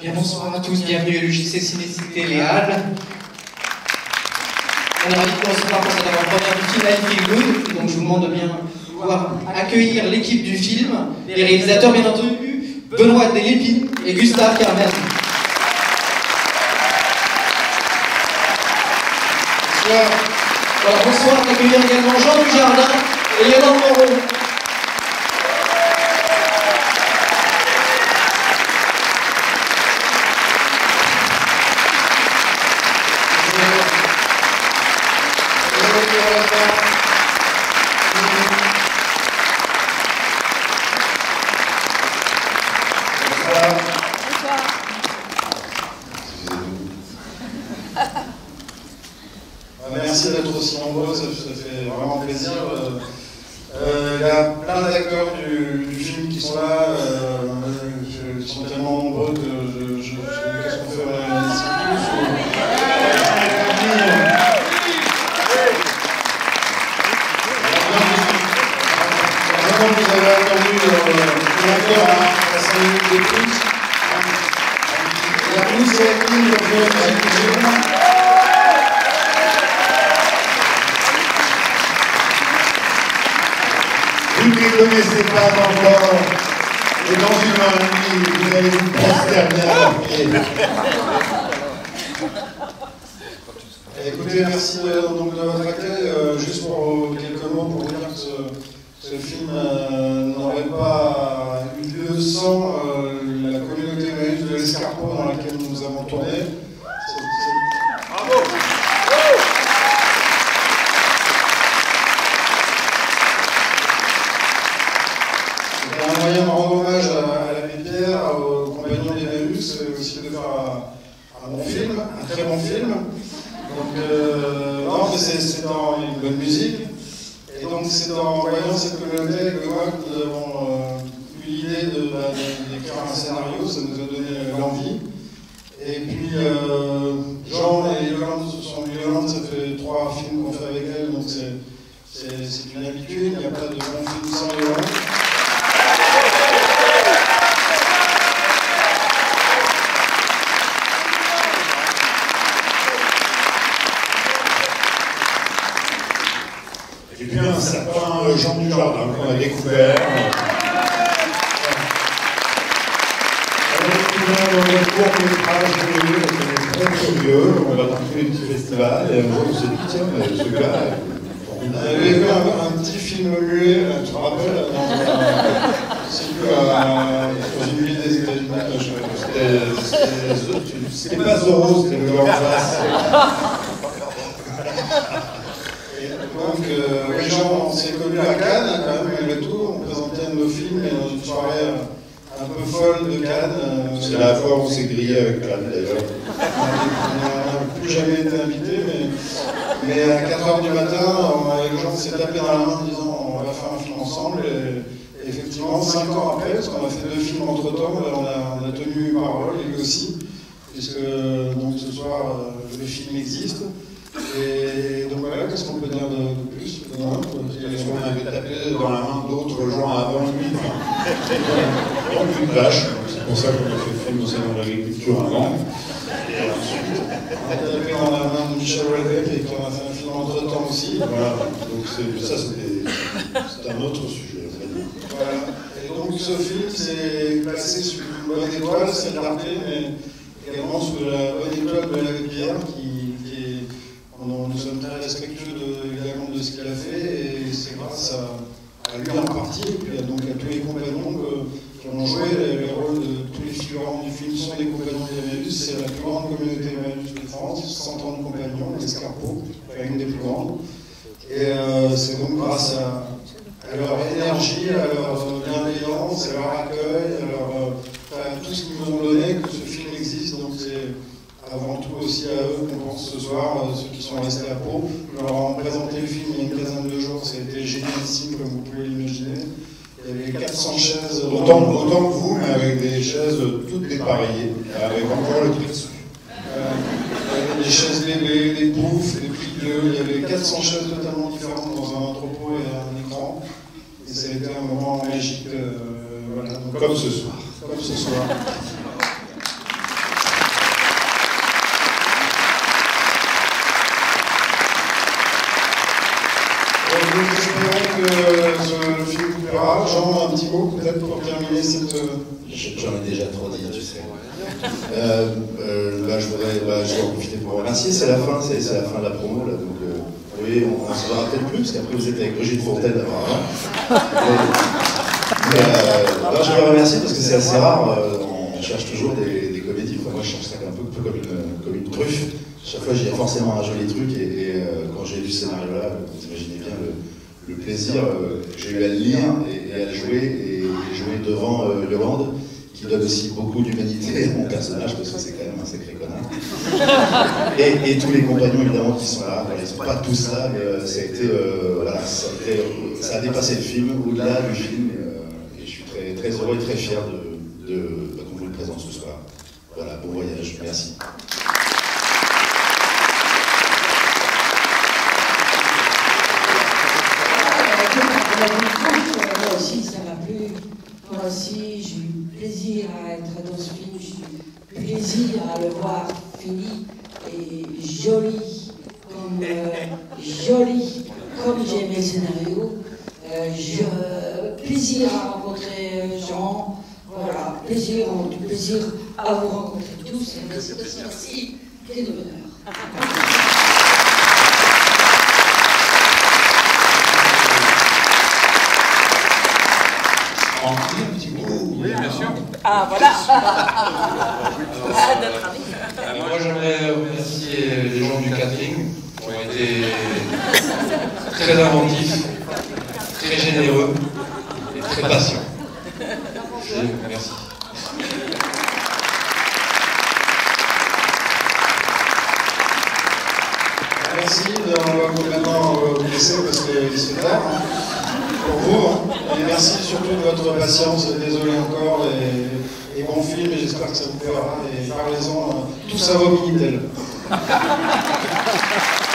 Bien, bonsoir à tous, bienvenue à l'UJC Ciné-Cité Les Halles. On est ravis de recevoir pour cette avant-première du film I Feel Good, donc je vous demande de bien pouvoir accueillir l'équipe du film, les réalisateurs bien entendu, Benoît Delépine et Gustave Carmen. Voilà, bonsoir, d'accueillir également Jean Dujardin et Yolande Moreau. Merci d'être aussi nombreux, ça fait vraiment plaisir. Il y a plein d'acteurs du film qui sont là, ils sont tellement nombreux que qu'est-ce qu'on fait ici Maintenant que vous avez entendu l'acteur à 5 minutes d'écoute, il y a plus de films vous ne les connaissez pas encore, et dans une heure et demie, vous allez vous prosterner à leurs pieds. Écoutez, merci donc de votre accueil. Juste pour quelques mots pour dire que ce film n'aurait pas eu lieu sans la communauté Emmaüs de l'Escarpeau dans laquelle nous avons tourné. Bravo! Un moyen de rendre hommage à l'abbé Pierre, aux compagnons d'Emmaüs, et aussi de faire un bon film, un très bon film. Donc, non, c'est dans une bonne musique. Et donc, c'est en voyant cette communauté avec Benoît que nous avons eu l'idée d'écrire un scénario, ça nous a donné l'envie. Et puis, Jean et Yolande, ça fait 3 films qu'on fait avec elle, donc c'est une habitude, il n'y a pas de bon film sans Yolande. Et puis un certain Jean Dujardin qu'on a découvert. On a découvert dans notre court-métrage de très curieux, on va dans tous les petits festivals, et un jour on s'est dit, tiens, mais ce gars, on avait vu un petit film muet, tu te rappelles, dans une ville des États-Unis, c'était pas Zorro, c'était le gars en face. Donc, les gens, on s'est connus à Cannes, quand même, malgré tout, on présentait nos films et dans une soirée un peu folle de Cannes. C'est la fois où on s'est grillé avec Cannes, d'ailleurs. On n'a plus jamais été invités, mais à 4h du matin, les gens s'est tapé dans la main en disant on va faire un film ensemble. Et effectivement, 5 ans après, parce qu'on a fait 2 films entre-temps, on a tenu parole, et lui aussi, puisque donc, ce soir, le film existe. Et donc voilà, qu'est-ce qu'on peut dire de plus? On avait tapé dans la main d'autres gens avant lui. Donc une vache, c'est pour ça qu'on a fait le film au salon de l'agriculture avant. Et ensuite, on a tapé dans la main de Michel Houellebecq et qu'on a fait un film entre-temps aussi. Voilà, donc ça c'est un autre sujet. Voilà. Et donc ce film c'est placé sous une bonne étoile, c'est l'Arte, mais également sous la bonne étoile de l'abbé Pierre nous sommes très respectueux également de ce qu'il a fait et c'est grâce à lui en partie et puis donc à tous les compagnons qui ont joué les rôles de tous les figurants du film sont des compagnons d'Emmaüs. C'est la plus grande communauté Emmaüs de France, 130 compagnons, l'Escarpeau, une des plus grandes. Et c'est donc grâce à leur énergie, à leur bienveillance, à leur accueil, à tout ce qu'ils nous ont donné que ce film existe. Donc c'est avant tout aussi à eux qu'on pense ce soir, ceux qui sont restés à Pau. Nous leur avons présenté le film il y a une quinzaine de jours, ça a été génialissime comme vous pouvez l'imaginer. Il y avait 400 chaises, autant que vous, mais avec des chaises toutes dépareillées, avec encore le truc dessus. Il y avait des chaises bébés, des poufs, des plis bleus, il y avait 400 chaises totalement différentes dans un entrepôt et un écran. Et ça a été un moment magique, voilà. Donc, comme ce soir. Jean, un petit mot peut-être pour terminer cette... J'en ai déjà trop dit, tu sais. Je vais en profiter pour remercier, c'est la fin de la promo, là, donc oui, on se verra peut-être plus, parce qu'après vous êtes avec Brigitte Fontaine. Je vais remercier parce que c'est assez rare, on cherche toujours des comédies, enfin, moi je cherche ça un peu comme une truffe. Chaque fois j'ai forcément un joli truc, et quand j'ai lu ce scénario-là, vous imaginez bien le plaisir que j'ai eu à le lire et à le jouer, et jouer devant Yolande, qui donne aussi beaucoup d'humanité à mon personnage, parce que c'est quand même un sacré connard. Et tous les compagnons évidemment qui sont là, ils ne sont pas tous là, mais ça a été, ça a dépassé le film, au-delà du film, et je suis très, très heureux et très fier qu'on vous le présente ce soir. Voilà, bon voyage, merci. Moi aussi, ça m'a plu. Moi aussi, j'ai eu plaisir à être dans ce film. J'ai eu plaisir à le voir fini et joli, comme j'ai aimé le scénario. Plaisir à rencontrer Jean. Voilà, plaisir à vous rencontrer tous. Merci, quel bonheur. Un petit mot. Oui, bien sûr. Ah, voilà. Moi, j'aimerais remercier les gens du catering qui ont été très inventifs, très généreux et très patients. Merci. Merci, on va maintenant vous laisser parce qu'il se tard. Pour vous, et merci surtout de votre patience, désolé encore, et bon film, et j'espère que ça vous plaira, et parlez-en tous à vos Minitel.